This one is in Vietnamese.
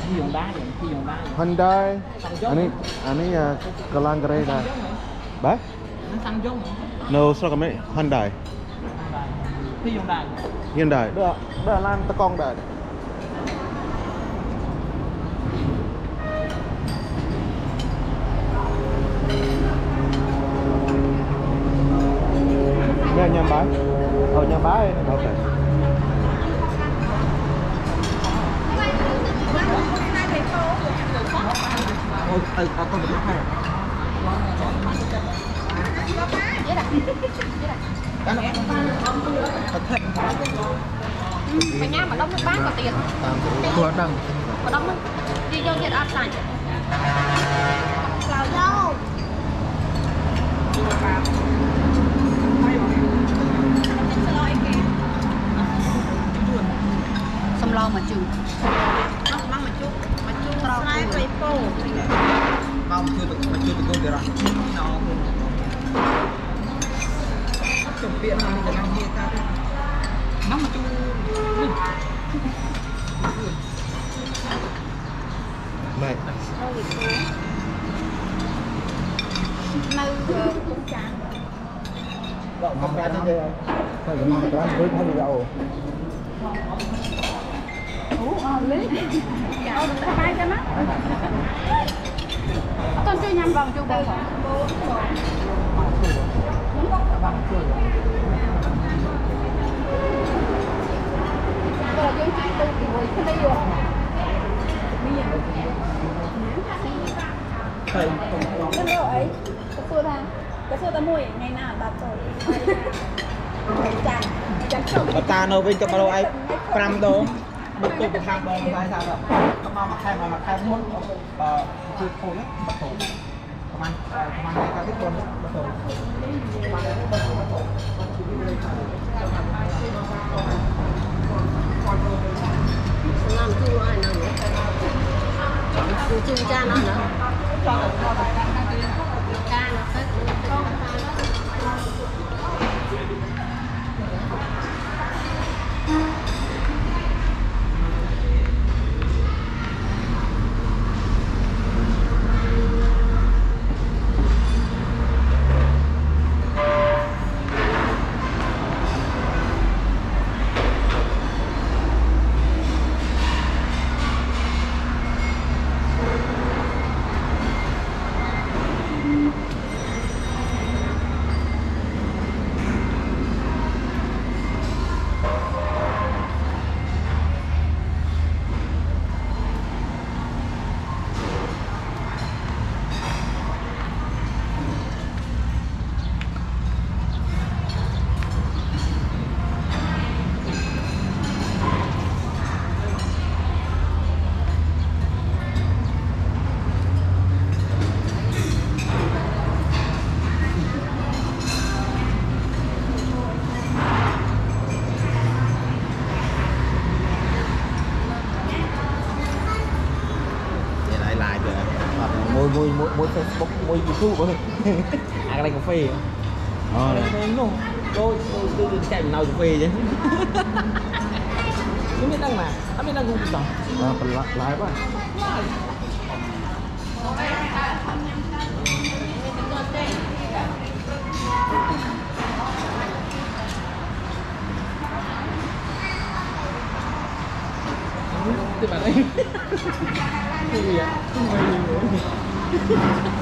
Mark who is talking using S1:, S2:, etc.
S1: Hyundai ani kalang kere dah ba no sao kami Hyundai Hyundai dah lan tekong dah nhà bái nhà bái ok
S2: mày nha mà đóng nước bát có tiền
S1: của đằng
S2: mà đóng đi vô nhiệt áp sạch vào đâu xăm lo mà chừng mang mà chú trâu này phải po
S3: mau chưa được cô để rồi nó chuẩn bị làm gì làm gì ta mang mà chú
S1: này
S2: nơi cũng chán
S3: đậu không ra như thế phải mang cái với thay đậu
S2: lấy được bay cho mắt con chơi nhầm vòng chú bông cái đâu ấy cái xưa ta mua ngày nào đặt rồi chán
S3: ta nấu với cho bao ai 5 đô bật tụ một hàng bông phải sao rồi có mau mà khai muốn chưa thôi á bật tụ công an này ta thích luôn bật tụ
S2: làm chua ai nào nữa chua cha nó nữa cha nó hết
S3: môi Facebook môi YouTube cái này cà phê tôi chạy nào cà phê chứ không biết đang mà không biết đang ngủ sao
S1: lái quá
S3: bạn ấy không gì ạ không